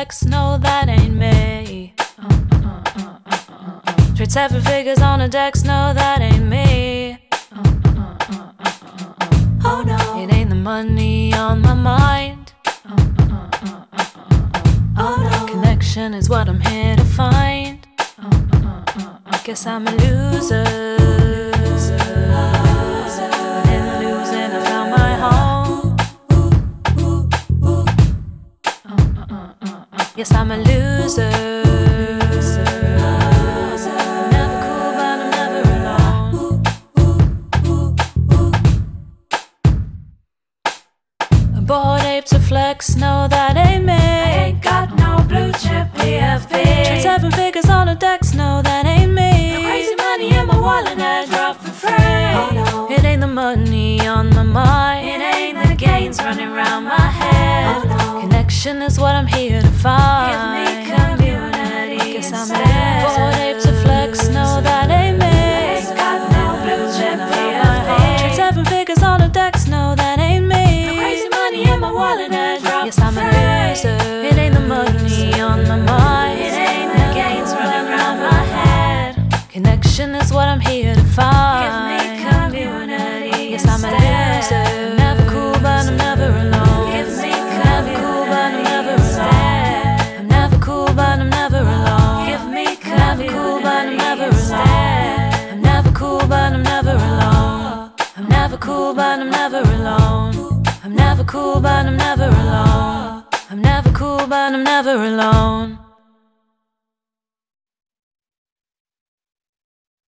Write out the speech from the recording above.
flex, no, that ain't me. Straight 7 figures on the decks, no, that ain't me. Oh no, it ain't the money on my mind. Oh no, connection is what I'm here to find. Guess I'm a loser. In losing, I found my home. Yes, I'm a loser. Never cool, but I'm never alone. A bored ape to flex, no, that ain't me. I ain't got no blue chip PFP. Trade 7 figures on the decks, no, that ain't me. No crazy money in my wallet that drop for free. Oh no, it ain't the money on my mind. It ain't the gains running round my head. Oh no, connection is what I'm here to find. Give me community. Guess I'm instead. a bored ape to flex, no, that ain't me. I ain't got no blue chip PFP. Trade 7 figures on the decks, no, that ain't me. No crazy money in my wallet that drop yes, I'm a loser. It ain't the money on my mind. It ain't the gains running round my head. Connection is what I'm here to find. Give me community. Yes, I'm a loser. I'm never cool, but I'm never alone. Give me never cool, but I'm never alone. I'm never cool, but I'm never alone. Give me never cool, but I'm never alone. I'm never cool, but I'm never alone. I'm never cool, but I'm never alone. I'm never cool, but I'm never alone. I'm never cool, but I'm never alone.